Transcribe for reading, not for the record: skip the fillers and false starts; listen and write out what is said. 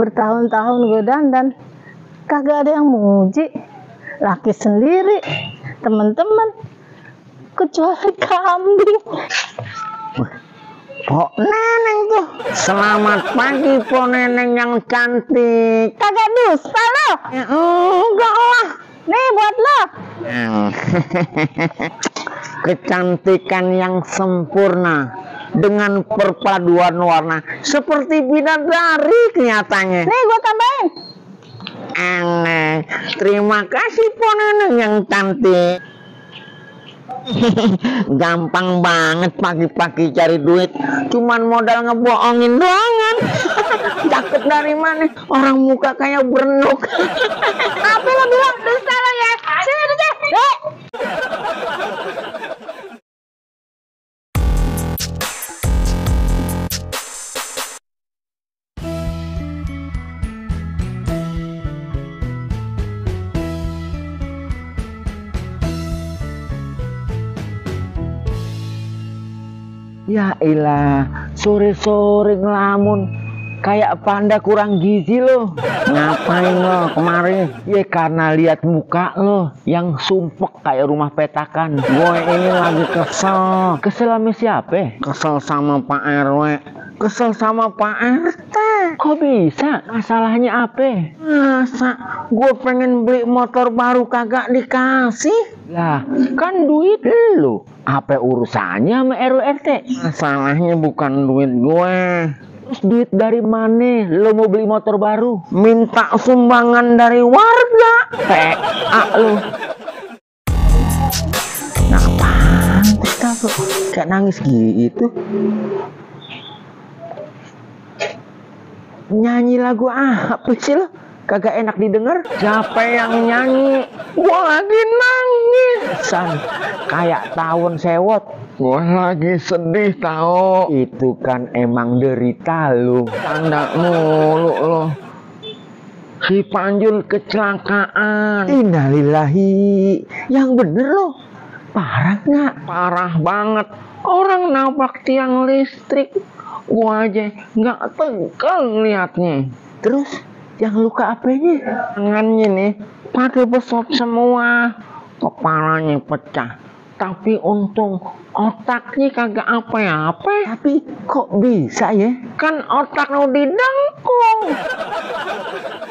Bertahun-tahun gue dandan, kagak ada yang muji. Laki sendiri, teman-teman, kecuali kambing. Pok Neneng tuh. Selamat pagi Pok Neneng yang cantik. Kagak dusta lo? Ya, enggak lah. Nih buat lo. Kecantikan yang sempurna dengan perpaduan warna seperti bidadari kenyataannya. Nih gue tambahin. Aneh. Terima kasih Pok Neneng yang cantik. Gampang banget pagi-pagi cari duit, cuman modal ngebohongin doangan. Cakep dari mana? Orang muka kayak berenuk. Apa lo bilang dusta lo ya? Sini dusta. Dek. Ya ilah, sore-sore ngelamun kayak panda kurang gizi lo. Ngapain lo kemarin? Ya karena lihat muka lo yang sumpek kayak rumah petakan. Gue ini lagi kesel. Kesel sama siapa? Kesel sama Pak RW. Kesel sama Pak RT. Kok bisa? Masalahnya apa? Masa gue pengen beli motor baru kagak dikasih? Lah, kan duit lu. Apa urusannya sama RT? Masalahnya bukan duit gue. Terus duit dari mana? Lo mau beli motor baru? Minta sumbangan dari warga. Lu. Nah, pantes tau kayak nangis gitu. Nyanyi lagu apa sih lo? Kagak enak didengar. Siapa yang nyanyi? Gua lagi nangis. Kayak tahun sewot. Gua lagi sedih tau. Itu kan emang derita lu. Tanda mulu lo. Si Panjul kecelakaan. Innalillahi. Yang bener lo. Parah nggak? Parah banget. Orang nabrak tiang listrik. Gua aja nggak tegang liatnya. Terus yang luka apanya? Tangannya nih pada besot semua, kepalanya pecah. Tapi untung otaknya kagak apa-apa. Tapi kok bisa ya? Kan otak lu didengkung.